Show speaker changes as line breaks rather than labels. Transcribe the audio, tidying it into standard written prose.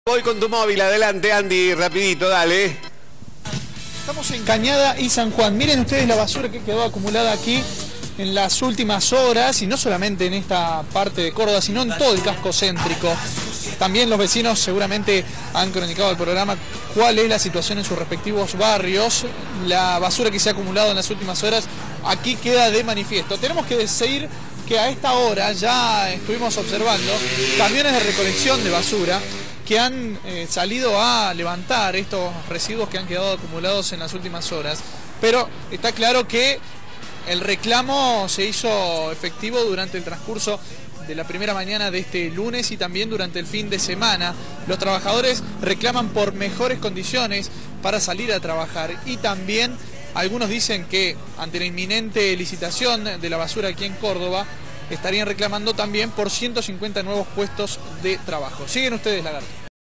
Voy con tu móvil, adelante Andy, rapidito, dale.
Estamos en Cañada y San Juan. Miren ustedes la basura que quedó acumulada aquí en las últimas horas, y no solamente en esta parte de Córdoba, sino en todo el casco céntrico. También los vecinos seguramente han cronicado al programa cuál es la situación en sus respectivos barrios. La basura que se ha acumulado en las últimas horas aquí queda de manifiesto. Tenemos que decir que a esta hora ya estuvimos observando camiones de recolección de basura que han salido a levantar estos residuos que han quedado acumulados en las últimas horas. Pero está claro que el reclamo se hizo efectivo durante el transcurso de la primera mañana de este lunes y también durante el fin de semana. Los trabajadores reclaman por mejores condiciones para salir a trabajar, y también algunos dicen que ante la inminente licitación de la basura aquí en Córdoba estarían reclamando también por 150 nuevos puestos de trabajo. Siguen ustedes, Lagarto.